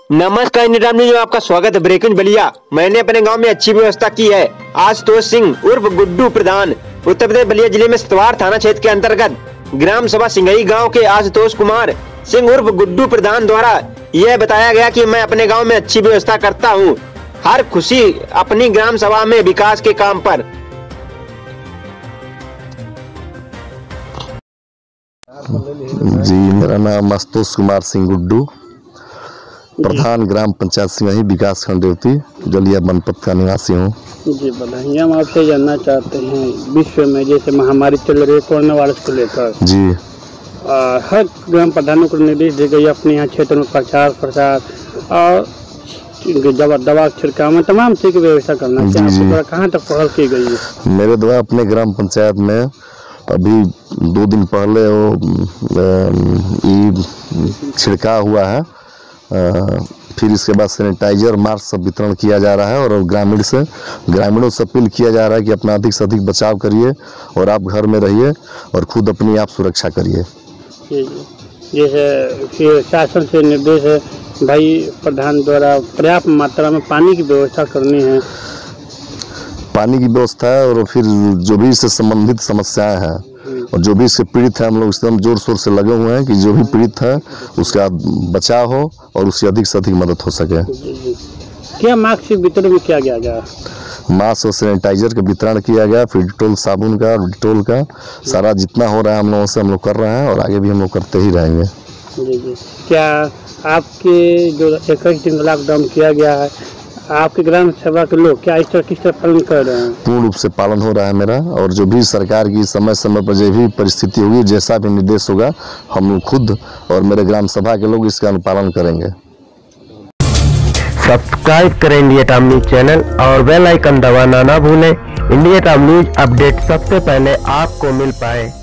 नमस्कार, India news में आपका स्वागत है। ब्रेकिंग बलिया, मैंने अपने गांव में अच्छी व्यवस्था की है। आशुतोष सिंह उर्फ गुड्डू प्रधान उत्तर प्रदेश बलिया जिले में सतवार थाना क्षेत्र के अंतर्गत ग्राम सभा सिंघई गांव के आशुतोष कुमार सिंह उर्फ गुड्डू प्रधान द्वारा यह बताया गया कि मैं अपने गांव में अच्छी व्यवस्था करता हूं। हर खुशी अपनी ग्राम सभा में विकास के काम पर। जी, मेरा नाम आशुतोष कुमार सिंह गुड्डू, प्रधान ग्राम पंचायत सिंघई विकास खंड देवती जलिया बनपत का निवासी हूँ। जी बताइए, हम आपसे जानना चाहते हैं विश्व में जैसे महामारी चल रही है कोरोना वायरस को लेकर। जी हर ग्राम प्रधानों को निर्देश दी गई अपने यहाँ क्षेत्र में प्रचार और दवा छिड़काव में तमाम चीज की व्यवस्था करना चाहिए। कहाँ तक पहल की गई है? मेरे द्वारा अपने ग्राम पंचायत में अभी 2 दिन पहले छिड़काव हुआ है। फिर इसके बाद सैनिटाइजर मास्क सब वितरण किया जा रहा है और ग्रामीणों से अपील किया जा रहा है कि अपना अधिक से अधिक बचाव करिए और आप घर में रहिए और खुद अपनी आप सुरक्षा करिए। जैसे शासन से निर्देश है भाई, प्रधान द्वारा पर्याप्त मात्रा में पानी की व्यवस्था करनी है। पानी की व्यवस्था है और फिर जो भी इससे संबंधित समस्याएं हैं और जो भी इससे पीड़ित है, हम लोग एकदम जोर शोर से लगे हुए हैं कि जो भी पीड़ित है उसका बचाव हो और उसकी अधिक से अधिक मदद हो सके। क्या मास्क के वितरण में किया गया? मास्क और सैनिटाइजर का वितरण किया गया, फिर डिटोल साबुन का, डिटोल का सारा जितना हो रहा है हम लोगों से हम लोग कर रहे हैं और आगे भी हम लोग करते ही रहेंगे। जी। क्या आपके जो 21 दिन लॉकडाउन किया गया है, आपके ग्राम सभा के लोग क्या किस तरह पालन कर रहे हैं? पूर्ण रूप से पालन हो रहा है मेरा, और जो भी सरकार की समय समय पर जो भी परिस्थिति होगी, जैसा भी निर्देश होगा, हम लोग खुद और मेरे ग्राम सभा के लोग इसका अनुपालन करेंगे। सब्सक्राइब करें इंडिया टाइम न्यूज चैनल और बेल आइकन दबाना ना भूलें। इंडिया टाइम न्यूज अपडेट सबसे पहले आपको मिल पाए।